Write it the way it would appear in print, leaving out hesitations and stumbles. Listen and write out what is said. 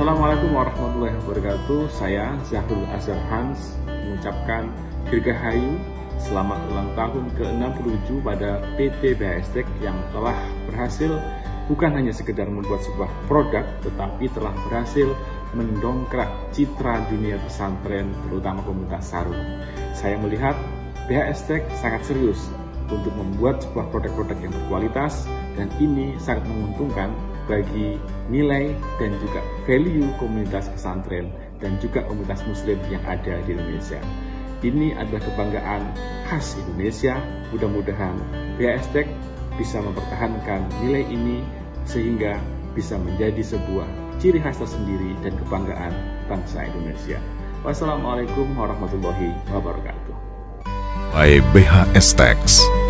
Assalamualaikum warahmatullahi wabarakatuh. Saya Zahrul Azhar Hans mengucapkan dirgahayu selamat ulang tahun ke-67 pada PT BHSTEC yang telah berhasil bukan hanya sekedar membuat sebuah produk, tetapi telah berhasil mendongkrak citra dunia pesantren, terutama komunitas sarung. Saya melihat BHSTEC sangat serius untuk membuat sebuah produk-produk yang berkualitas, dan ini sangat menguntungkan bagi nilai dan juga value komunitas pesantren dan juga komunitas muslim yang ada di Indonesia. Ini adalah kebanggaan khas Indonesia. Mudah-mudahan BHSTEC bisa mempertahankan nilai ini sehingga bisa menjadi sebuah ciri khas tersendiri dan kebanggaan bangsa Indonesia. Wassalamualaikum warahmatullahi wabarakatuh. By BHSTEC.